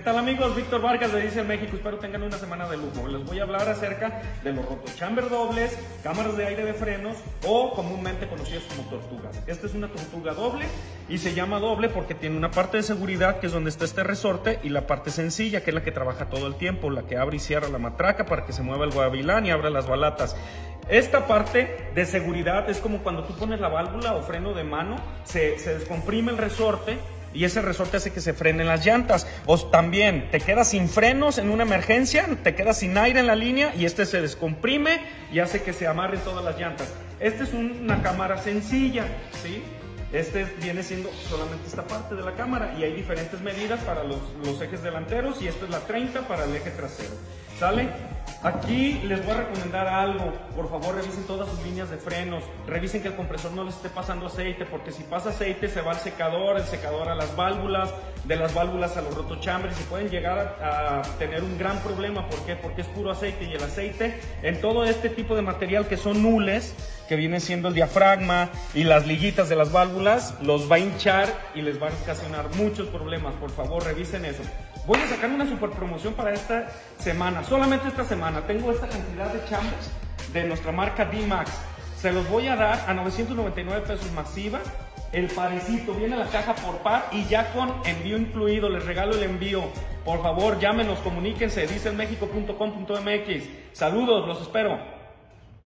tal amigos? Víctor Vargas de Diesel México, espero tengan una semana de lujo. Les voy a hablar acerca de los rotochamber dobles, cámaras de aire de frenos o comúnmente conocidas como tortugas. Esta es una tortuga doble y se llama doble porque tiene una parte de seguridad que es donde está este resorte y la parte sencilla que es la que trabaja todo el tiempo, la que abre y cierra la matraca para que se mueva el gavilán y abra las balatas. Esta parte de seguridad es como cuando tú pones la válvula o freno de mano, se descomprime el resorte y ese resorte hace que se frenen las llantas. O también te quedas sin frenos en una emergencia, te quedas sin aire en la línea y este se descomprime y hace que se amarren todas las llantas. Esta es una cámara sencilla, ¿sí? Este viene siendo solamente esta parte de la cámara y hay diferentes medidas para los ejes delanteros y esta es la 30 para el eje trasero. ¿Sale? Aquí les voy a recomendar algo, por favor revisen todas sus líneas de frenos, revisen que el compresor no les esté pasando aceite, porque si pasa aceite se va al secador, el secador a las válvulas, de las válvulas a los rotochambres y pueden llegar a tener un gran problema. ¿Por qué? Porque es puro aceite y el aceite en todo este tipo de material que son nules, que viene siendo el diafragma y las liguitas de las válvulas, los va a hinchar y les va a ocasionar muchos problemas. Por favor revisen eso. Voy a sacar una super promoción para esta semana, solamente esta semana. Tengo esta cantidad de chambers de nuestra marca D-Max. Se los voy a dar a 999 pesos masiva. El parecito, viene la caja por par y ya con envío incluido, les regalo el envío. Por favor, llámenos, comuníquense, dieselmexico.com.mx. Saludos, los espero.